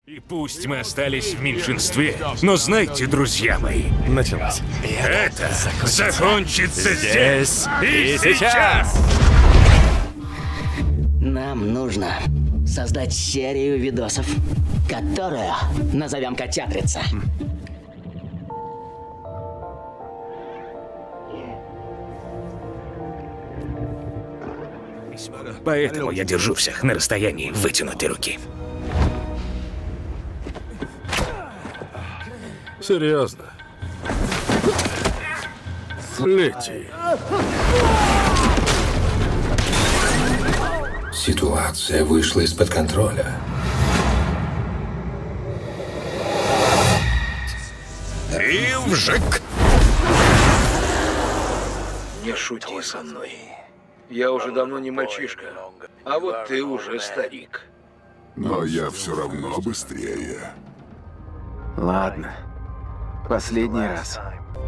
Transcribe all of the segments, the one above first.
И пусть мы остались в меньшинстве, но знайте, друзья мои, Началось. это закончится здесь и сейчас! Нам нужно создать серию видосов, которую назовем «Котятрица». Поэтому я держу всех на расстоянии вытянутой руки. Серьезно. Лети. Ситуация вышла из-под контроля. И вжик! Не шути со мной. Я уже давно не мальчишка, а вот ты уже старик. Но я все равно быстрее. Ладно. Последний раз.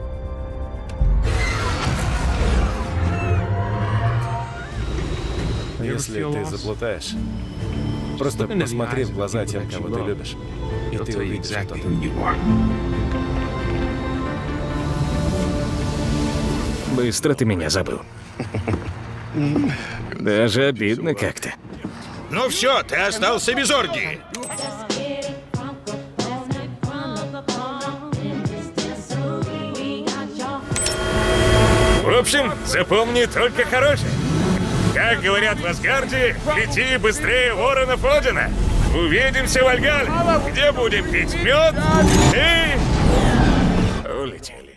Если ты заплутаешь, просто посмотри в глаза тем, кого ты любишь, и ты увидишь, что ты. Быстро ты меня забыл. Даже обидно как-то. Ну все, ты остался без оргии. В общем, запомни только хорошее. Как говорят в Асгарде, лети быстрее воронов Одина. Увидимся в Альгале, где будем пить мед и... Улетели.